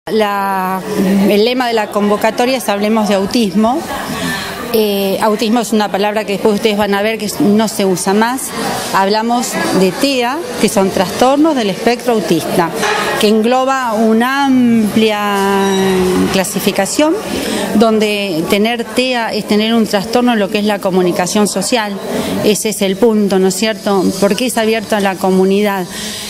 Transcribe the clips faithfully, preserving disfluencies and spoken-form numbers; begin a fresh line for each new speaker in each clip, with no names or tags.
La, el lema de la convocatoria es Hablemos de Autismo. Eh, autismo es una palabra que después ustedes van a ver que no se usa más. Hablamos de T E A, que son trastornos del espectro autista, que engloba una amplia clasificación, donde tener T E A es tener un trastorno en lo que es la comunicación social. Ese es el punto, ¿no es cierto? ¿Por qué es abierto a la comunidad?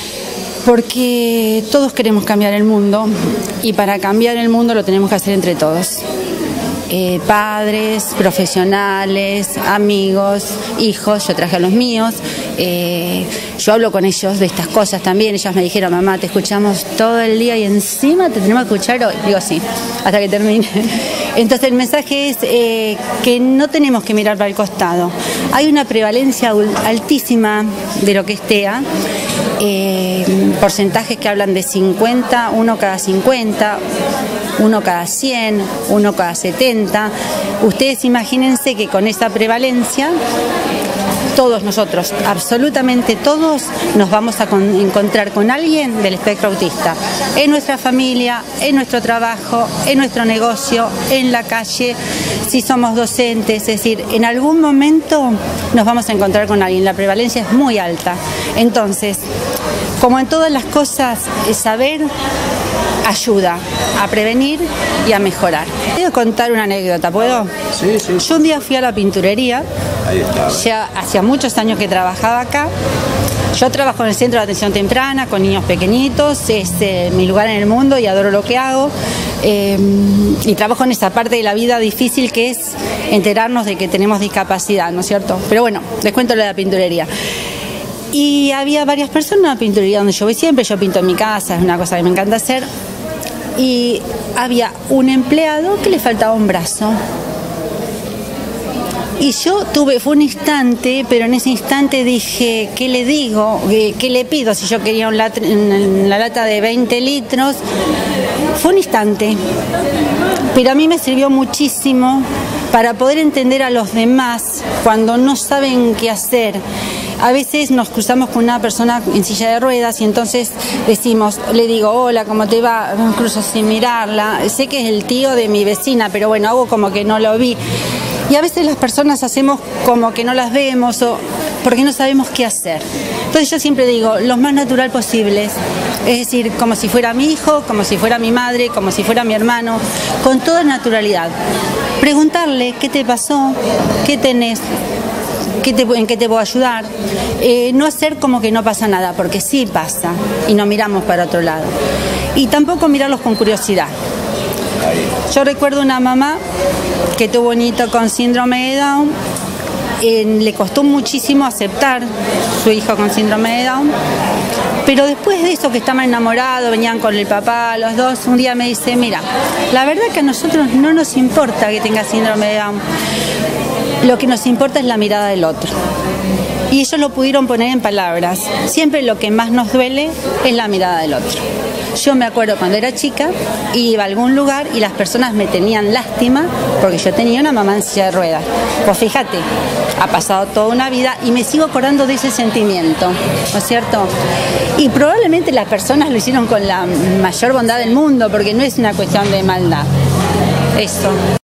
Porque todos queremos cambiar el mundo y para cambiar el mundo lo tenemos que hacer entre todos. Eh, padres, profesionales, amigos, hijos, yo traje a los míos, eh, yo hablo con ellos de estas cosas también. Ellos me dijeron: mamá, te escuchamos todo el día y encima te tenemos que escuchar hoy. Digo, sí, hasta que termine. Entonces el mensaje es eh, que no tenemos que mirar para el costado. Hay una prevalencia altísima de lo que es T E A, eh, porcentajes que hablan de cincuenta, uno cada cincuenta, uno cada cien, uno cada setenta. Ustedes imagínense que con esa prevalencia, todos nosotros, absolutamente todos, nos vamos a con, encontrar con alguien del espectro autista. En nuestra familia, en nuestro trabajo, en nuestro negocio, en la calle, si somos docentes, es decir, en algún momento nos vamos a encontrar con alguien. La prevalencia es muy alta. Entonces, como en todas las cosas, saber ayuda a prevenir y a mejorar. Quiero contar una anécdota, ¿puedo?
Sí, sí.
Yo un día fui a la pinturería.
Ahí está.
Ya hacía muchos años que trabajaba acá. Yo trabajo en el Centro de Atención Temprana con niños pequeñitos, es eh, mi lugar en el mundo y adoro lo que hago. Eh, y trabajo en esa parte de la vida difícil que es enterarnos de que tenemos discapacidad, ¿no es cierto? Pero bueno, les cuento lo de la pinturería. Y había varias personas en la pinturería donde yo voy siempre. Yo pinto en mi casa, es una cosa que me encanta hacer. Y había un empleado que le faltaba un brazo. Y yo tuve, fue un instante, pero en ese instante dije: ¿qué le digo? ¿Qué le pido? Si yo quería un lat la lata de veinte litros. Fue un instante, pero a mí me sirvió muchísimo para poder entender a los demás cuando no saben qué hacer. A veces nos cruzamos con una persona en silla de ruedas y entonces decimos, le digo: hola, ¿cómo te va? Me cruzo sin mirarla. Sé que es el tío de mi vecina, pero bueno, hago como que no lo vi. Y a veces las personas hacemos como que no las vemos o porque no sabemos qué hacer. Entonces yo siempre digo, lo más natural posible, es decir, como si fuera mi hijo, como si fuera mi madre, como si fuera mi hermano, con toda naturalidad. Preguntarle: ¿qué te pasó? ¿Qué tenés? ¿Qué te, ¿En qué te puedo ayudar? Eh, no hacer como que no pasa nada, porque sí pasa y no miramos para otro lado. Y tampoco mirarlos con curiosidad. Yo recuerdo una mamá que tuvo un nieto con síndrome de Down. Eh, le costó muchísimo aceptar su hijo con síndrome de Down. Pero después de eso, que estaban enamorados, venían con el papá, los dos, un día me dice: mira, la verdad que a nosotros no nos importa que tenga síndrome de Down. Lo que nos importa es la mirada del otro. Y ellos lo pudieron poner en palabras. Siempre lo que más nos duele es la mirada del otro. Yo me acuerdo cuando era chica, iba a algún lugar y las personas me tenían lástima porque yo tenía una mamá en silla de ruedas. Pues fíjate, ha pasado toda una vida y me sigo acordando de ese sentimiento, ¿no es cierto? Y probablemente las personas lo hicieron con la mayor bondad del mundo, porque no es una cuestión de maldad. Eso.